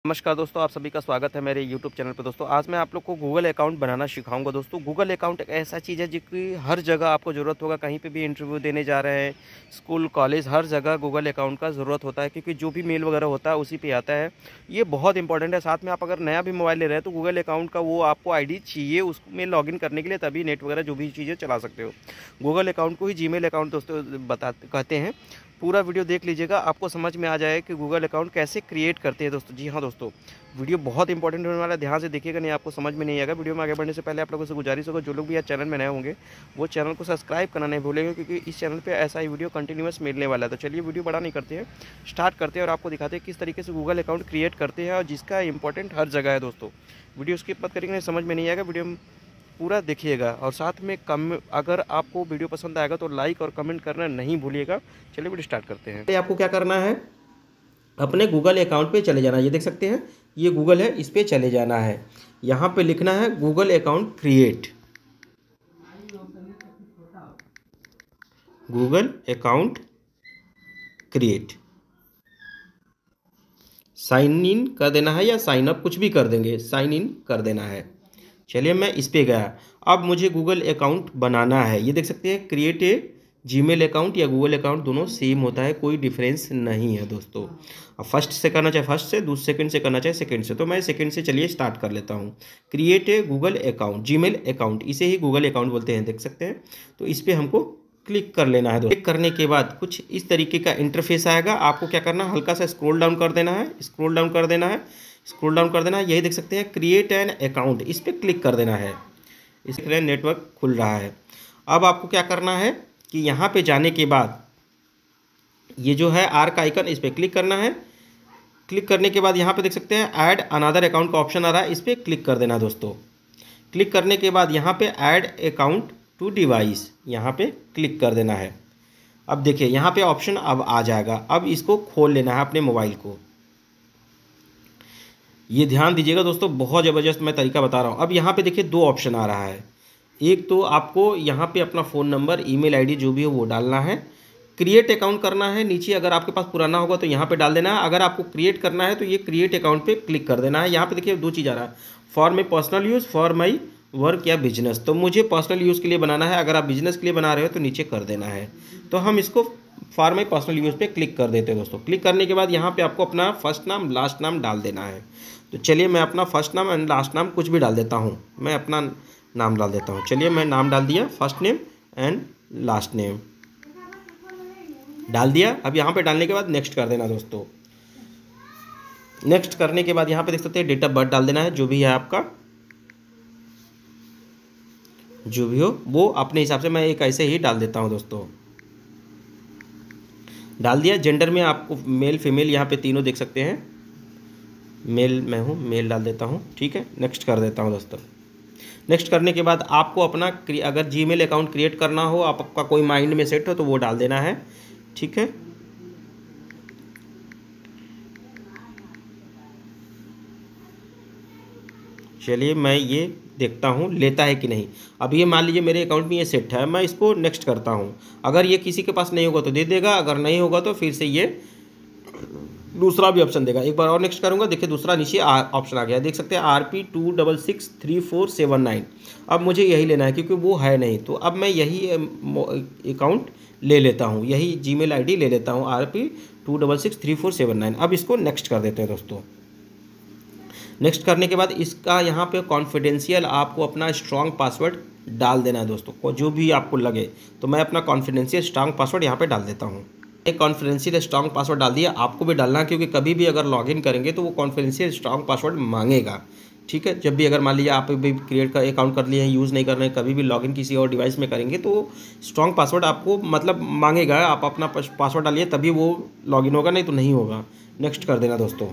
नमस्कार दोस्तों, आप सभी का स्वागत है मेरे YouTube चैनल पर। दोस्तों आज मैं आप लोग को गूगल अकाउंट बनाना सिखाऊंगा। दोस्तों गूगल अकाउंट एक ऐसा चीज़ है जिसकी हर जगह आपको ज़रूरत होगा। कहीं पे भी इंटरव्यू देने जा रहे हैं, स्कूल कॉलेज, हर जगह गूगल अकाउंट का ज़रूरत होता है, क्योंकि जो भी मेल वगैरह होता है उसी पे आता है। ये बहुत इंपॉर्टेंट है। साथ में आप अगर नया भी मोबाइल ले रहे हैं तो गूगल अकाउंट का वो आपको ID चाहिए उसमें लॉगिन करने के लिए, तभी नेट वगैरह जो भी चीज़ें चला सकते हो। गूगल अकाउंट को ही जीमेल अकाउंट दोस्तों कहते हैं। पूरा वीडियो देख लीजिएगा, आपको समझ में आ जाए कि गूगल अकाउंट कैसे क्रिएट करते हैं। दोस्तों जी हाँ दोस्तों, वीडियो बहुत इंपॉर्टेंट होने वाला है, ध्यान से देखिएगा, नहीं आपको समझ में नहीं आएगा। वीडियो में आगे बढ़ने से पहले आप लोगों से गुजारिश होगा, जो लोग भी आज चैनल में नए होंगे वो चैनल को सब्सक्राइब करना नहीं भूलेंगे, क्योंकि इस चैनल पे ऐसा ही वीडियो कंटिन्यूअस मिलने वाला है। तो चलिए वीडियो बड़ा नहीं करते हैं, स्टार्ट करते हैं और आपको दिखाते हैं किस तरीके से गूगल अकाउंट क्रिएट करते हैं और जिसका इंपॉर्टेंट हर जगह है। दोस्तों वीडियो स्किप मत करेंगे, समझ में नहीं आएगा, वीडियो पूरा देखिएगा। और साथ में अगर आपको वीडियो पसंद आएगा तो लाइक और कमेंट करना नहीं भूलिएगा। चलिए वीडियो स्टार्ट करते हैं। आपको क्या करना है, अपने गूगल अकाउंट पे चले जाना है। ये देख सकते हैं, ये गूगल है, इस पे चले जाना है। यहाँ पे लिखना है Google account create, Google account create. Sign in कर देना है या साइन अप, कुछ भी कर देंगे, साइन इन कर देना है। चलिए मैं इस पे गया। अब मुझे गूगल अकाउंट बनाना है। ये देख सकते हैं, क्रिएट ए जीमेल अकाउंट या गूगल अकाउंट दोनों सेम होता है, कोई डिफरेंस नहीं है दोस्तों। अब फर्स्ट से करना चाहे फर्स्ट से, दूसरे सेकंड से करना चाहे सेकंड से, तो मैं सेकंड से चलिए स्टार्ट कर लेता हूँ। Create a Google account, Gmail account, इसे ही गूगल अकाउंट बोलते हैं, देख सकते हैं। तो इस पर हमको क्लिक कर लेना है। क्लिक करने के बाद कुछ इस तरीके का इंटरफेस आएगा। आपको क्या करना है, हल्का सा स्क्रॉल डाउन कर देना है, स्क्रॉल डाउन कर देना है, स्क्रॉल डाउन कर देना है। यही देख सकते हैं, क्रिएट एन अकाउंट, इस पर क्लिक कर देना है। इसके नेटवर्क खुल रहा है। अब आपको क्या करना है कि यहाँ पे जाने के बाद ये जो है आर का आइकन, इस पर क्लिक करना है। क्लिक करने के बाद यहाँ पे देख सकते हैं ऐड अनदर अकाउंट का ऑप्शन आ रहा है, इस पर क्लिक कर देना दोस्तों। क्लिक करने के बाद यहाँ पे ऐड अकाउंट टू डिवाइस, यहाँ पे क्लिक कर देना है। अब देखिए यहाँ पे ऑप्शन अब आ जाएगा। अब इसको खोल लेना है अपने मोबाइल को। ये ध्यान दीजिएगा दोस्तों, बहुत ज़बरदस्त मैं तरीका बता रहा हूँ। अब यहाँ पे देखिए दो ऑप्शन आ रहा है। एक तो आपको यहाँ पे अपना फ़ोन नंबर, ईमेल आईडी जो भी हो वो डालना है। क्रिएट अकाउंट करना है, नीचे अगर आपके पास पुराना होगा तो यहाँ पे डाल देना है। अगर आपको क्रिएट करना है तो ये क्रिएट अकाउंट पे क्लिक कर देना है। यहाँ पे देखिए दो चीज़ आ रहा है, for my personal use, for my work या बिजनेस। तो मुझे पर्सनल यूज़ के लिए बनाना है, अगर आप बिजनेस के लिए बना रहे हो तो नीचे कर देना है। तो हम इसको फॉर माई पर्सनल यूज़ पे क्लिक कर देते हैं दोस्तों। क्लिक करने के बाद यहाँ पे आपको अपना फर्स्ट नाम लास्ट नाम डाल देना है। तो चलिए मैं अपना फर्स्ट नाम एंड लास्ट नाम कुछ भी डाल देता हूँ। मैं अपना नाम डाल देता हूँ। चलिए मैं नाम डाल दिया, first name and last name डाल दिया। अब यहाँ पे डालने के बाद नेक्स्ट कर देना दोस्तों। नेक्स्ट करने के बाद यहाँ पे देख सकते हैं डेट ऑफ बर्थ डाल देना है, जो भी है आपका, जो भी हो वो अपने हिसाब से, मैं एक ऐसे ही डाल देता हूँ दोस्तों। डाल दिया। जेंडर में आपको मेल फीमेल यहाँ पे तीनों देख सकते हैं, मेल मैं हूँ, मेल डाल देता हूँ। ठीक है, नेक्स्ट कर देता हूँ दोस्तों। नेक्स्ट करने के बाद आपको अपना अगर जीमेल अकाउंट क्रिएट करना हो, आपका कोई माइंड में सेट हो तो वो डाल देना है। ठीक है, चलिए मैं ये देखता हूँ लेता है कि नहीं। अब ये मान लीजिए मेरे अकाउंट में ये सेट है, मैं इसको नेक्स्ट करता हूँ। अगर ये किसी के पास नहीं होगा तो दे देगा, अगर नहीं होगा तो फिर से ये दूसरा भी ऑप्शन देगा। एक बार और नेक्स्ट करूंगा, देखिए दूसरा नीचे ऑप्शन आ गया, देख सकते हैं RP2663479। अब मुझे यही लेना है क्योंकि वो है नहीं, तो अब मैं यही अकाउंट ले लेता हूँ, यही जीमेल आईडी ले लेता हूँ, RP2663479। अब इसको नेक्स्ट कर देते हैं दोस्तों। नेक्स्ट करने के बाद इसका यहाँ पे कॉन्फिडेंशियल आपको अपना स्ट्रॉन्ग पासवर्ड डाल देना है दोस्तों, को जो भी आपको लगे। तो मैं अपना कॉन्फिडेंशियल स्ट्रॉन्ग पासवर्ड यहाँ पे डाल देता हूँ। एक कॉन्फिडेंशियल स्ट्रॉन्ग पासवर्ड डाल दिया, आपको भी डालना है, क्योंकि कभी भी अगर लॉगिन करेंगे तो वो कॉन्फिडेंशियल स्ट्रॉन्ग पासवर्ड मांगेगा। ठीक है, जब भी अगर मान लीजिए आप भी क्रिएट का अकाउंट कर लिए हैं, यूज़ नहीं कर रहे हैं, कभी भी लॉगिन किसी और डिवाइस में करेंगे तो स्ट्रॉन्ग पासवर्ड आपको मतलब मांगेगा। आप अपना पासवर्ड डालिए तभी वो लॉगिन होगा, नहीं तो नहीं होगा। नेक्स्ट कर देना दोस्तों।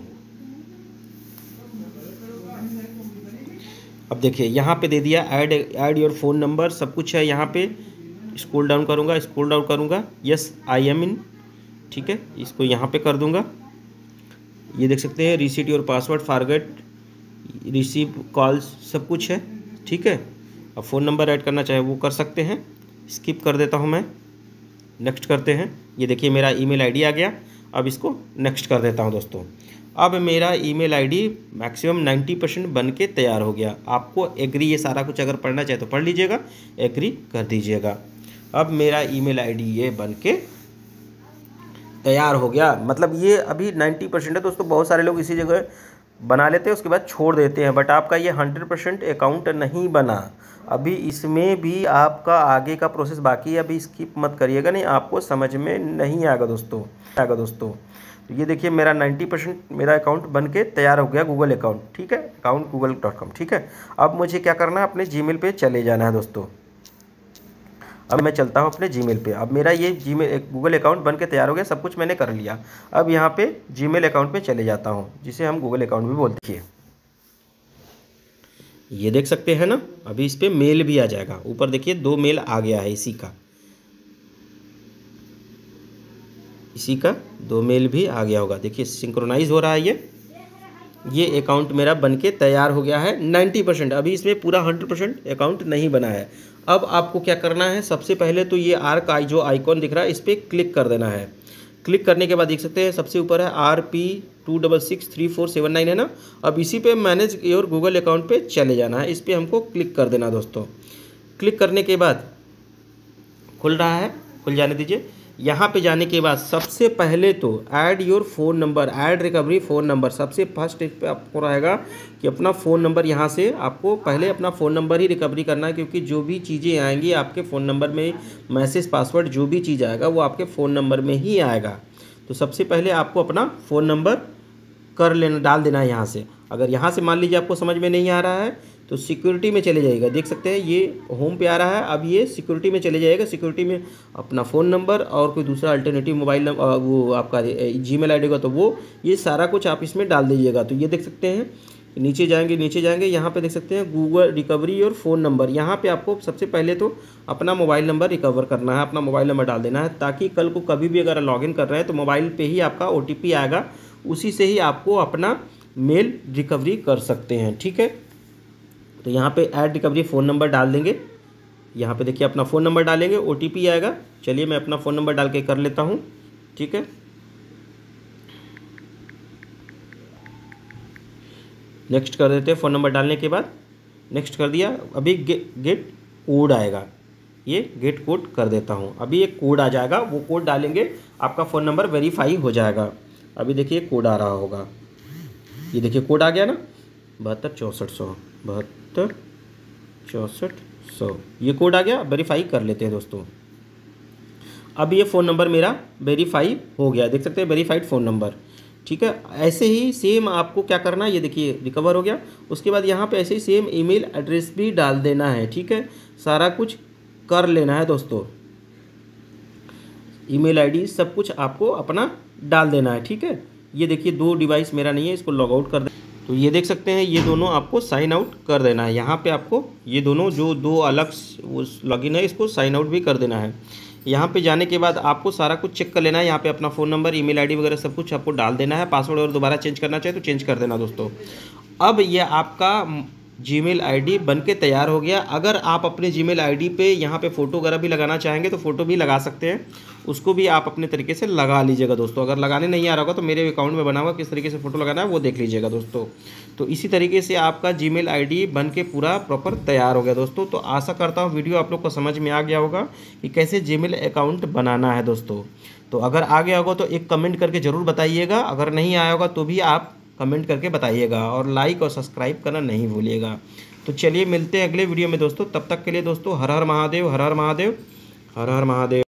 अब देखिए यहाँ पे दे दिया ऐड योर फ़ोन नंबर, सब कुछ है यहाँ पे। स्क्रॉल डाउन करूँगा, स्क्रॉल डाउन करूँगा, यस आई एम इन। ठीक है, इसको यहाँ पे कर दूँगा। ये देख सकते हैं reset your password, forget receive calls, सब कुछ है। ठीक है, अब फ़ोन नंबर ऐड करना चाहे वो कर सकते हैं, स्किप कर देता हूँ मैं। नेक्स्ट करते हैं। ये देखिए मेरा ईमेल आईडी आ गया। अब इसको नेक्स्ट कर देता हूँ दोस्तों। अब मेरा ईमेल आईडी मैक्सिमम 90% बन के तैयार हो गया। आपको एग्री ये सारा कुछ अगर पढ़ना चाहे तो पढ़ लीजिएगा, एग्री कर दीजिएगा। अब मेरा ईमेल आईडी ये बन के तैयार हो गया। मतलब ये अभी 90% है दोस्तों। बहुत सारे लोग इसी जगह बना लेते हैं उसके बाद छोड़ देते हैं, बट आपका ये 100% अकाउंट नहीं बना। अभी इसमें भी आपका आगे का प्रोसेस बाकी है, अभी स्किप मत करिएगा, नहीं आपको समझ में नहीं आएगा दोस्तों। तो ये देखिए मेरा 90% मेरा अकाउंट बन के तैयार हो गया, गूगल अकाउंट, ठीक है, अकाउंट google.com, ठीक है। अब मुझे क्या करना है, अपने जीमेल पे चले जाना है दोस्तों। अब मैं चलता हूँ अपने जीमेल पे। अब मेरा ये जीमेल गूगल अकाउंट बन के तैयार हो गया, सब कुछ मैंने कर लिया। अब यहाँ पे जीमेल अकाउंट पे चले जाता हूँ, जिसे हम गूगल अकाउंट भी बोलते हैं। ये देख सकते हैं ना, अभी इस पर मेल भी आ जाएगा। ऊपर देखिए 2 मेल आ गया है, इसी का 2 मेल भी आ गया होगा। देखिए सिंक्रोनाइज हो रहा है। ये अकाउंट मेरा बन के तैयार हो गया है 90%। अभी इसमें पूरा 100% अकाउंट नहीं बना है। अब आपको क्या करना है, सबसे पहले तो ये आर का जो आइकॉन दिख रहा है इस पर क्लिक कर देना है। क्लिक करने के बाद देख सकते हैं सबसे ऊपर है RP2663479 है ना। अब इसी पे मैनेज योर गूगल अकाउंट पे चले जाना है, इस पर हमको क्लिक कर देना दोस्तों। क्लिक करने के बाद खुल रहा है, खुल जाने दीजिए। यहाँ पे जाने के बाद सबसे पहले तो add your phone number, add recovery phone number, सबसे फर्स्ट स्टेज पे आपको रहेगा कि अपना फ़ोन नंबर, यहाँ से आपको पहले अपना फ़ोन नंबर ही रिकवरी करना है, क्योंकि जो भी चीज़ें आएंगी आपके फ़ोन नंबर में, मैसेज पासवर्ड जो भी चीज़ आएगा वो आपके फ़ोन नंबर में ही आएगा। तो सबसे पहले आपको अपना फ़ोन नंबर डाल देना है यहाँ से। अगर यहाँ से मान लीजिए आपको समझ में नहीं आ रहा है तो सिक्योरिटी में चले जाइएगा। देख सकते हैं ये होम पे आ रहा है, अब ये सिक्योरिटी में चले जाएगा। सिक्योरिटी में अपना फ़ोन नंबर और कोई दूसरा अल्टरनेटिव मोबाइल नंबर, वो आपका जीमेल आईडी का, तो वो ये सारा कुछ आप इसमें डाल दीजिएगा। तो ये देख सकते हैं नीचे जाएंगे, यहाँ पे देख सकते हैं गूगल रिकवरी और फ़ोन नंबर। यहाँ पे आपको सबसे पहले तो अपना मोबाइल नंबर रिकवर करना है, अपना मोबाइल नंबर डाल देना है, ताकि कल को कभी भी अगर लॉगिन कर रहे हैं तो मोबाइल पे ही आपका OTP आएगा, उसी से ही आपको अपना मेल रिकवरी कर सकते हैं, ठीक है। तो यहाँ पे ऐड रिकवरी फ़ोन नंबर डाल देंगे। यहाँ पे देखिए अपना फ़ोन नंबर डालेंगे, OTP आएगा। चलिए मैं अपना फ़ोन नंबर डाल के कर लेता हूँ, ठीक है। नेक्स्ट कर देते हैं। फ़ोन नंबर डालने के बाद नेक्स्ट कर दिया। अभी गेट कोड आएगा, ये गेट कोड कर देता हूँ। अभी एक कोड आ जाएगा, वो कोड डालेंगे, आपका फ़ोन नंबर वेरीफाई हो जाएगा। अभी देखिए कोड आ रहा होगा, ये देखिए कोड आ गया ना, 7264 ये कोड आ गया। वेरीफाई कर लेते हैं दोस्तों। अब ये फ़ोन नंबर मेरा वेरीफाई हो गया, देख सकते हैं वेरीफाइड फ़ोन नंबर, ठीक है। ऐसे ही सेम आपको क्या करना है, ये देखिए रिकवर हो गया। उसके बाद यहाँ पे ऐसे ही सेम ईमेल एड्रेस भी डाल देना है, ठीक है। सारा कुछ कर लेना है दोस्तों, ईमेल आईडी सब कुछ आपको अपना डाल देना है, ठीक है। ये देखिए 2 डिवाइस मेरा नहीं है, इसको लॉग आउट कर दे। तो ये देख सकते हैं ये दोनों आपको साइन आउट कर देना है। यहाँ पे आपको ये दोनों जो 2 अलग लॉगिन है इसको साइन आउट भी कर देना है। यहाँ पे जाने के बाद आपको सारा कुछ चेक कर लेना है। यहाँ पे अपना फ़ोन नंबर, ईमेल आईडी वगैरह सब कुछ आपको डाल देना है। पासवर्ड और दोबारा चेंज करना चाहे तो चेंज कर देना दोस्तों। अब ये आपका जीमेल आईडी बन के तैयार हो गया। अगर आप अपने जीमेल आईडी पे यहाँ पे फ़ोटो वगैरह भी लगाना चाहेंगे तो फ़ोटो भी लगा सकते हैं, उसको भी आप अपने तरीके से लगा लीजिएगा दोस्तों। अगर लगाने नहीं आ रहा होगा तो मेरे अकाउंट में बना हुआ किस तरीके से फ़ोटो लगाना है वो देख लीजिएगा दोस्तों। तो इसी तरीके से आपका जीमेल आईडी बन के पूरा प्रॉपर तैयार हो गया दोस्तों। तो आशा करता हूँ वीडियो आप लोग को समझ में आ गया होगा कि कैसे जीमेल अकाउंट बनाना है दोस्तों। तो अगर आ गया होगा तो एक कमेंट करके ज़रूर बताइएगा, अगर नहीं आया होगा तो भी आप कमेंट करके बताइएगा, और लाइक और सब्सक्राइब करना नहीं भूलिएगा। तो चलिए मिलते हैं अगले वीडियो में दोस्तों, तब तक के लिए दोस्तों हर हर महादेव, हर हर महादेव, हर हर महादेव।